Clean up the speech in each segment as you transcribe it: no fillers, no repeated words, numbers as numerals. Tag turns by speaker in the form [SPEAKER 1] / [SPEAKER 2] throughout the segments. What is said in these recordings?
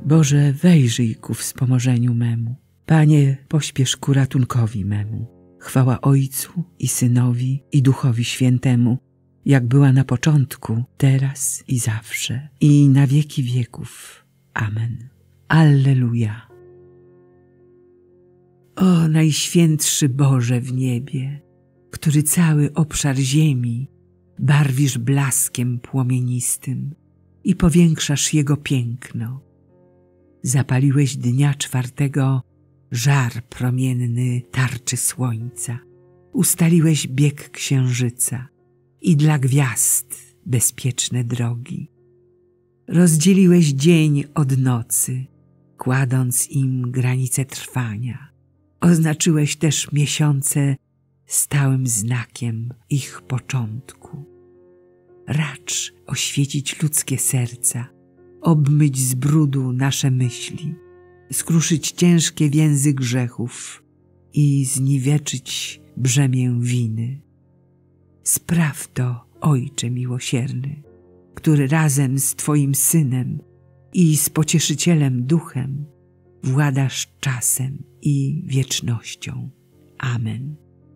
[SPEAKER 1] Boże, wejrzyj ku wspomożeniu memu. Panie, pośpiesz ku ratunkowi memu. Chwała Ojcu i Synowi i Duchowi Świętemu, jak była na początku, teraz i zawsze, i na wieki wieków. Amen. Alleluja. O Najświętszy Boże w niebie, który cały obszar ziemi barwisz blaskiem płomienistym i powiększasz jego piękno. Zapaliłeś dnia 4 żar promienny tarczy słońca, ustaliłeś bieg księżyca i dla gwiazd bezpieczne drogi. Rozdzieliłeś dzień od nocy, kładąc im granice trwania. Oznaczyłeś też miesiące stałym znakiem ich początku. Racz oświecić ludzkie serca, obmyć z brudu nasze myśli, skruszyć ciężkie więzy grzechów i zniweczyć brzemię winy. Spraw to, Ojcze miłosierny, który razem z Twoim Synem i z Pocieszycielem Duchem władasz czasem i wiecznością. Amen.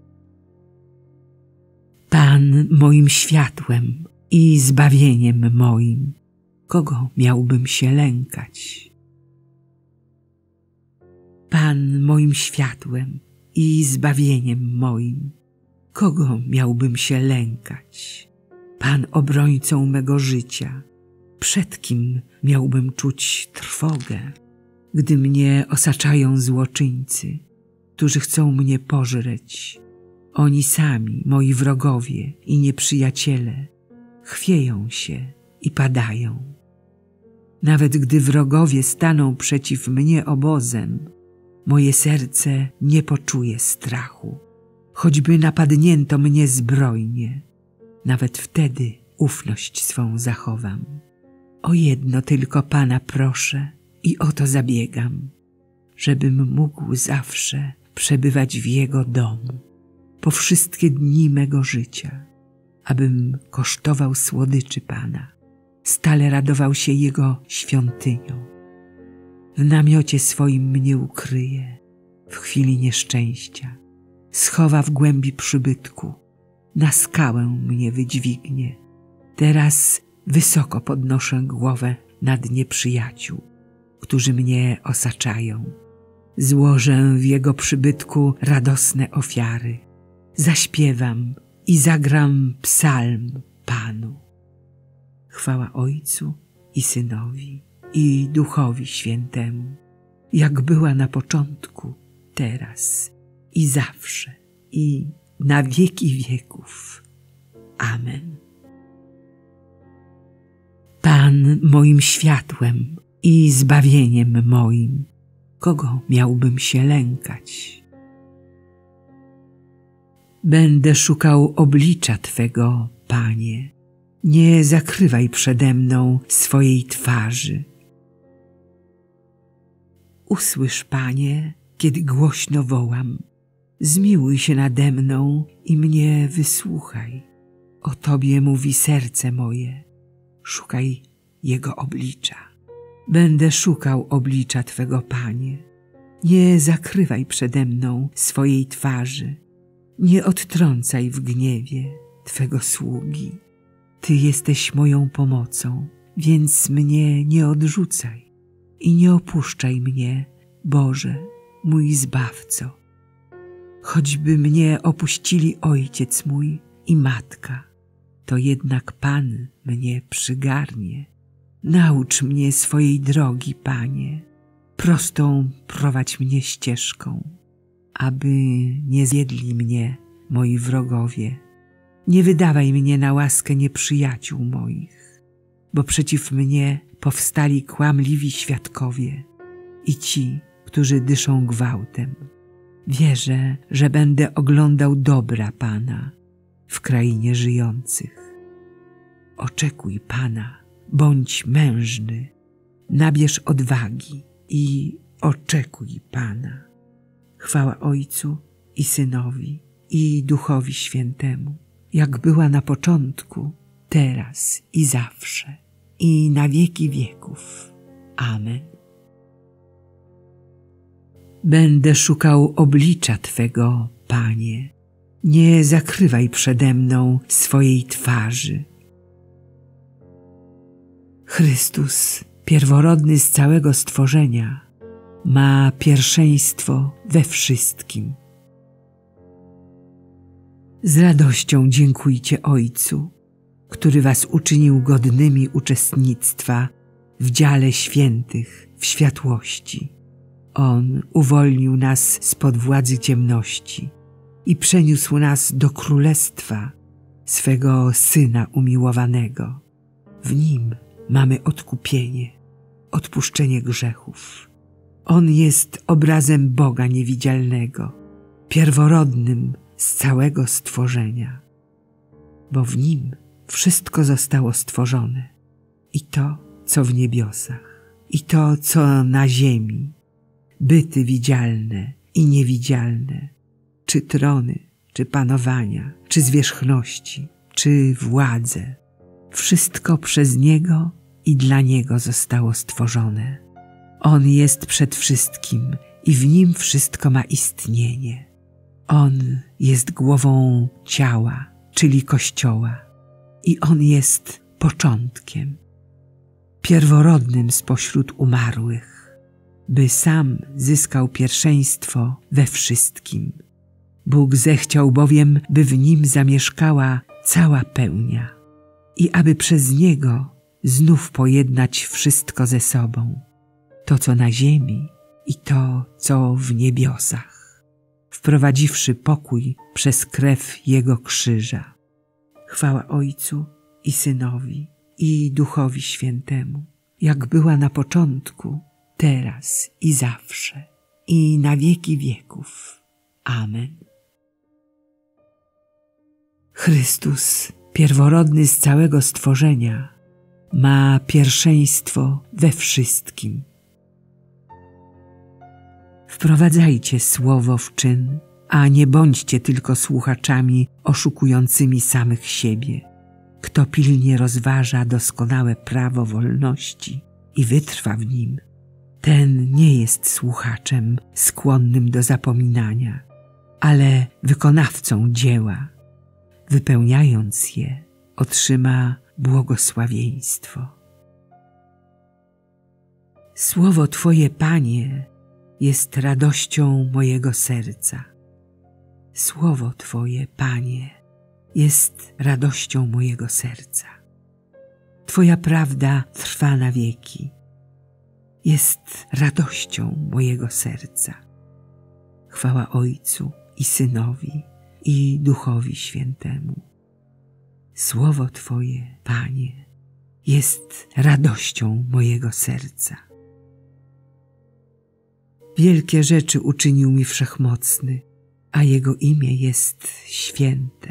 [SPEAKER 1] Pan moim światłem i zbawieniem moim, kogo miałbym się lękać? Pan moim światłem i zbawieniem moim, kogo miałbym się lękać? Pan obrońcą mego życia, przed kim miałbym czuć trwogę? Gdy mnie osaczają złoczyńcy, którzy chcą mnie pożreć, oni sami, moi wrogowie i nieprzyjaciele, chwieją się i padają. Nawet gdy wrogowie staną przeciw mnie obozem, moje serce nie poczuje strachu. Choćby napadnięto mnie zbrojnie, nawet wtedy ufność swą zachowam. O jedno tylko Pana proszę i o to zabiegam, żebym mógł zawsze przebywać w Jego domu, po wszystkie dni mego życia, abym kosztował słodyczy Pana, stale radował się Jego świątynią. W namiocie swoim mnie ukryje w chwili nieszczęścia, schowa w głębi przybytku, na skałę mnie wydźwignie. Teraz wysoko podnoszę głowę nad nieprzyjaciół, którzy mnie osaczają. Złożę w Jego przybytku radosne ofiary, zaśpiewam i zagram psalm Panu. Chwała Ojcu i Synowi i Duchowi Świętemu, jak była na początku, teraz i zawsze, i na wieki wieków. Amen. Pan moim światłem i zbawieniem moim, kogo miałbym się lękać? Będę szukał oblicza Twego, Panie, nie zakrywaj przede mną swojej twarzy. Usłysz, Panie, kiedy głośno wołam, zmiłuj się nade mną i mnie wysłuchaj. O Tobie mówi serce moje, szukaj Jego oblicza. Będę szukał oblicza Twego, Panie. Nie zakrywaj przede mną swojej twarzy, nie odtrącaj w gniewie Twego sługi. Ty jesteś moją pomocą, więc mnie nie odrzucaj i nie opuszczaj mnie, Boże, mój Zbawco. Choćby mnie opuścili ojciec mój i matka, to jednak Pan mnie przygarnie. Naucz mnie swojej drogi, Panie, prostą prowadź mnie ścieżką, aby nie zjedli mnie moi wrogowie. Nie wydawaj mnie na łaskę nieprzyjaciół moich, bo przeciw mnie powstali kłamliwi świadkowie i ci, którzy dyszą gwałtem. Wierzę, że będę oglądał dobra Pana w krainie żyjących. Oczekuj Pana, bądź mężny, nabierz odwagi i oczekuj Pana. Chwała Ojcu i Synowi i Duchowi Świętemu, jak była na początku, teraz i zawsze, i na wieki wieków. Amen. Będę szukał oblicza Twego, Panie. Nie zakrywaj przede mną swojej twarzy. Chrystus, pierworodny z całego stworzenia, ma pierwszeństwo we wszystkim. Z radością dziękujcie Ojcu, który was uczynił godnymi uczestnictwa w dziale świętych w światłości. On uwolnił nas spod władzy ciemności i przeniósł nas do królestwa swego Syna umiłowanego. W Nim mamy odkupienie, odpuszczenie grzechów. On jest obrazem Boga niewidzialnego, pierworodnym z całego stworzenia, bo w Nim wszystko zostało stworzone, i to, co w niebiosach, i to, co na ziemi, byty widzialne i niewidzialne, czy trony, czy panowania, czy zwierzchności, czy władze. Wszystko przez Niego i dla Niego zostało stworzone. On jest przed wszystkim i w Nim wszystko ma istnienie. On jest głową ciała, czyli Kościoła, i On jest początkiem, pierworodnym spośród umarłych, by sam zyskał pierwszeństwo we wszystkim. Bóg zechciał bowiem, by w Nim zamieszkała cała pełnia i aby przez Niego znów pojednać wszystko ze sobą, to co na ziemi i to co w niebiosach, wprowadziwszy pokój przez krew Jego krzyża. Chwała Ojcu i Synowi i Duchowi Świętemu, jak była na początku, teraz i zawsze, i na wieki wieków. Amen. Chrystus, pierworodny z całego stworzenia, ma pierwszeństwo we wszystkim. Wprowadzajcie słowo w czyn, a nie bądźcie tylko słuchaczami oszukującymi samych siebie. Kto pilnie rozważa doskonałe prawo wolności i wytrwa w nim, ten nie jest słuchaczem skłonnym do zapominania, ale wykonawcą dzieła. Wypełniając je, otrzyma błogosławieństwo. Słowo Twoje, Panie, jest radością mojego serca. Słowo Twoje, Panie, jest radością mojego serca. Twoja prawda trwa na wieki. Jest radością mojego serca. Chwała Ojcu i Synowi i Duchowi Świętemu. Słowo Twoje, Panie, jest radością mojego serca. Wielkie rzeczy uczynił mi Wszechmocny, a Jego imię jest święte.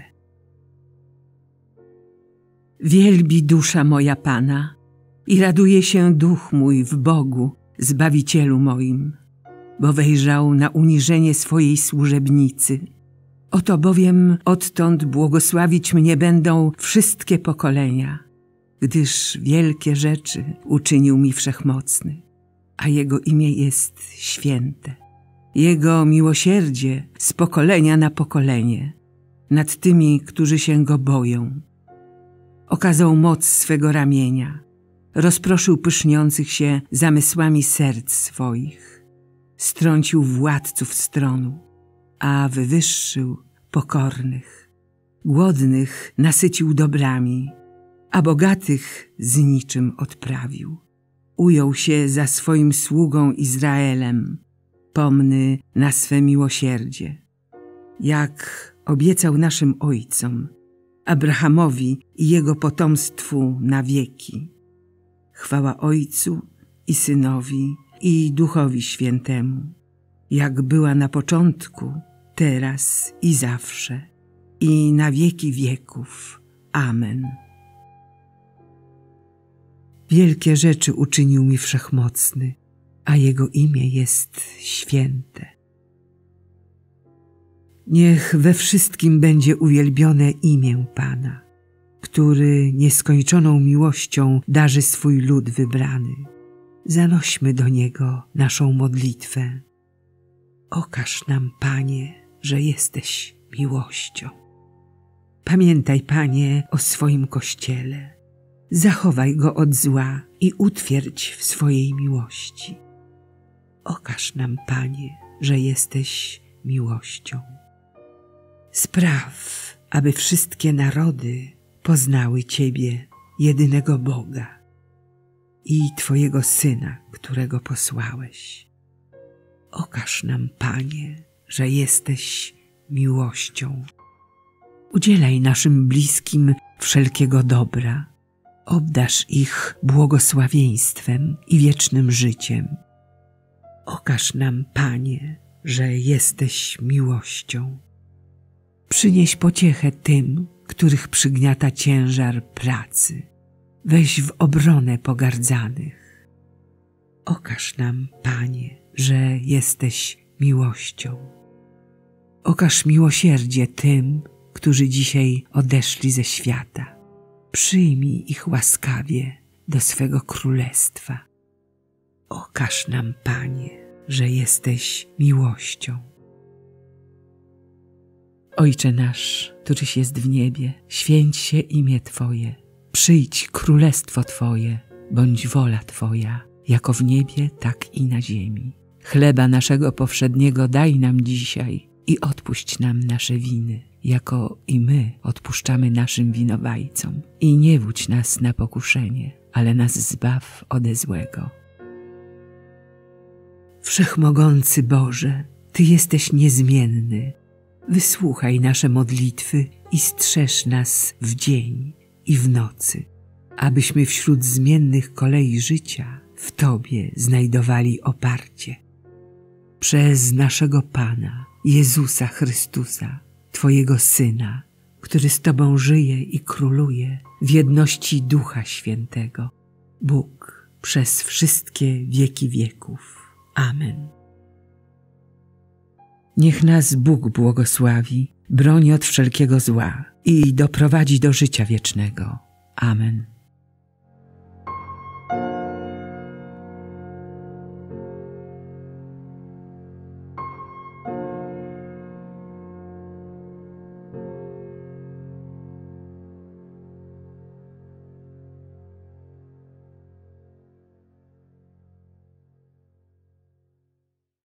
[SPEAKER 1] Wielbi dusza moja Pana i raduje się duch mój w Bogu, Zbawicielu moim, bo wejrzał na uniżenie swojej służebnicy. Oto bowiem odtąd błogosławić mnie będą wszystkie pokolenia, gdyż wielkie rzeczy uczynił mi Wszechmocny, a Jego imię jest święte. Jego miłosierdzie z pokolenia na pokolenie nad tymi, którzy się Go boją. Okazał moc swego ramienia, rozproszył pyszniących się zamysłami serc swoich, strącił władców stronu, a wywyższył pokornych. Głodnych nasycił dobrami, a bogatych z niczym odprawił. Ujął się za swoim sługą Izraelem, pomny na swe miłosierdzie, jak obiecał naszym ojcom, Abrahamowi i jego potomstwu na wieki. Chwała Ojcu i Synowi i Duchowi Świętemu, jak była na początku, teraz i zawsze, i na wieki wieków. Amen. Wielkie rzeczy uczynił mi Wszechmocny, a Jego imię jest święte. Niech we wszystkim będzie uwielbione imię Pana, który nieskończoną miłością darzy swój lud wybrany. Zanośmy do Niego naszą modlitwę. Okaż nam, Panie, że jesteś miłością. Pamiętaj, Panie, o swoim Kościele. Zachowaj go od zła i utwierdź w swojej miłości. Okaż nam, Panie, że jesteś miłością. Spraw, aby wszystkie narody poznały Ciebie, jedynego Boga i Twojego Syna, którego posłałeś. Okaż nam, Panie, że jesteś miłością. Udzielaj naszym bliskim wszelkiego dobra. Obdarz ich błogosławieństwem i wiecznym życiem. Okaż nam, Panie, że jesteś miłością. Przynieś pociechę tym, których przygniata ciężar pracy. Weź w obronę pogardzanych. Okaż nam, Panie, że jesteś miłością. Okaż miłosierdzie tym, którzy dzisiaj odeszli ze świata. Przyjmij ich łaskawie do swego królestwa. Okaż nam, Panie, że jesteś miłością. Ojcze nasz, któryś jest w niebie, święć się imię Twoje. Przyjdź królestwo Twoje, bądź wola Twoja, jako w niebie, tak i na ziemi. Chleba naszego powszedniego daj nam dzisiaj i odpuść nam nasze winy, jako i my odpuszczamy naszym winowajcom. I nie wódź nas na pokuszenie, ale nas zbaw ode złego. Wszechmogący Boże, Ty jesteś niezmienny. Wysłuchaj nasze modlitwy i strzeż nas w dzień i w nocy, abyśmy wśród zmiennych kolei życia w Tobie znajdowali oparcie. Przez naszego Pana, Jezusa Chrystusa, Twojego Syna, który z Tobą żyje i króluje w jedności Ducha Świętego, Bóg przez wszystkie wieki wieków. Amen. Niech nas Bóg błogosławi, broni od wszelkiego zła i doprowadzi do życia wiecznego. Amen.